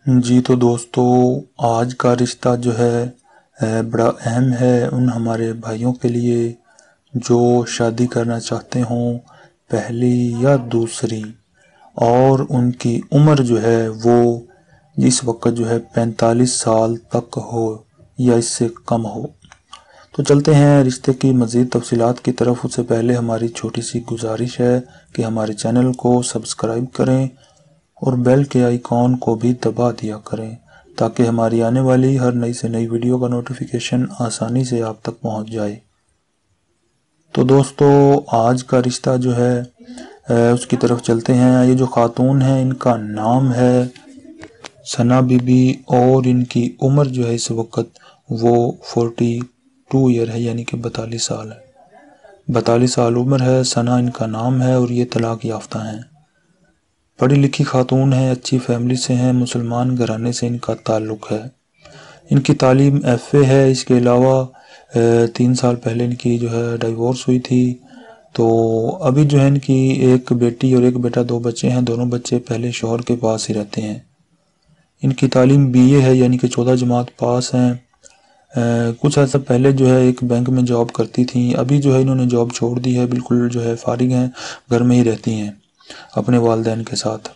جی تو دوستو، آج کا رشتہ جو ہے بڑا اہم ہے ان ہمارے بھائیوں کے لیے جو شادی کرنا چاہتے ہوں، پہلی یا دوسری، اور ان کی عمر جو ہے وہ اس وقت جو ہے 45 سال تک ہو یا اس سے کم ہو۔ تو چلتے ہیں رشتے کی مزید تفصیلات کی طرف۔ اس سے پہلے ہماری چھوٹی سی گزارش ہے کہ ہمارے چینل کو سبسکرائب کریں اور بیل کے آئیکن کو بھی دبا دیا کریں تاکہ ہماری آنے والی ہر نئی سے نئی ویڈیو کا نوٹیفیکیشن آسانی سے آپ تک پہنچ جائے۔ تو دوستو، آج کا رشتہ جو ہے اس کی طرف چلتے ہیں۔ یہ جو خاتون ہیں ان کا نام ہے ثنا بی بی اور ان کی عمر جو ہے اس وقت وہ 42 ایئر ہے، یعنی کہ 42 سال ہے۔ 42 سال عمر ہے، ثنا ان کا نام ہے اور یہ طلاق یافتہ ہیں۔ پڑھی لکھی خاتون ہیں، اچھی فیملی سے ہیں، مسلمان گھرانے سے ان کا تعلق ہے۔ ان کی تعلیم FA ہے۔ اس کے علاوہ 3 سال پہلے ان کی جو ہے ڈائیورس ہوئی تھی، تو ابھی جو ہے ان کی ایک بیٹی اور ایک بیٹا، 2 بچے ہیں۔ دونوں بچے پہلے شوہر کے پاس ہی رہتے ہیں۔ ان کی تعلیم BA ہے، یعنی کہ 14 جماعت پاس ہیں۔ کچھ عرصہ پہلے جو ہے ایک بینک میں جاب کرتی تھیں، ابھی جو ہے انہوں نے جاب چھوڑ دی ہے، بالکل جو ہے فارغ ہیں، گھر میں ہی رہتی ہیں اپنے والدین کے ساتھ۔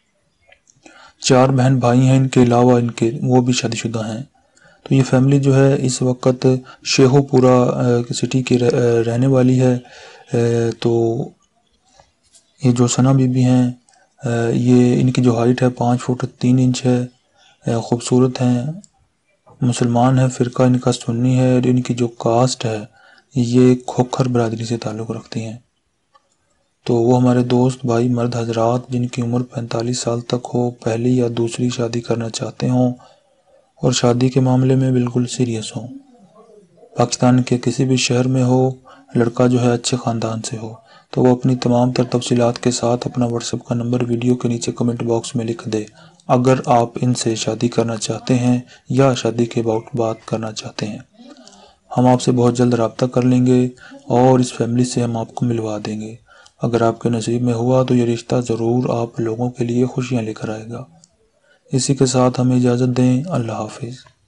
4 بہن بھائی ہیں ان کے علاوہ، وہ بھی شادی شدہ ہیں۔ تو یہ فیملی جو ہے اس وقت شیخو پورہ سٹی کی رہنے والی ہے۔ تو یہ جو ثنا بی بی ہیں، یہ ان کی جو ہائٹ ہے 5 فٹ 3 انچ ہے، خوبصورت ہیں، مسلمان ہیں، فرقہ ان کا سنی ہے، اور ان کی جو کاسٹ ہے یہ کھوکھر برادری سے تعلق رکھتی ہیں۔ تو وہ ہمارے دوست بھائی مرد حضرات جن کی عمر 45 سال تک ہو، پہلی یا دوسری شادی کرنا چاہتے ہوں اور شادی کے معاملے میں بالکل سیریس ہوں، پاکستان کے کسی بھی شہر میں ہو، لڑکا جو ہے اچھے خاندان سے ہو، تو وہ اپنی تمام تر تفصیلات کے ساتھ اپنا واٹس ایپ کا نمبر ویڈیو کے نیچے کمنٹ باکس میں لکھ دے۔ اگر آپ ان سے شادی کرنا چاہتے ہیں یا شادی کے بعد بات کرنا چاہتے ہیں، ہم آپ سے بہت جلد رابطہ کر لیں گے اور اس فیملی سے ہم آپ کو ملوا دیں گے۔ اگر آپ کے نصیب میں ہوا تو یہ رشتہ ضرور آپ لوگوں کے لیے خوشیاں لے کر آئے گا۔ اسی کے ساتھ ہمیں اجازت دیں۔ اللہ حافظ۔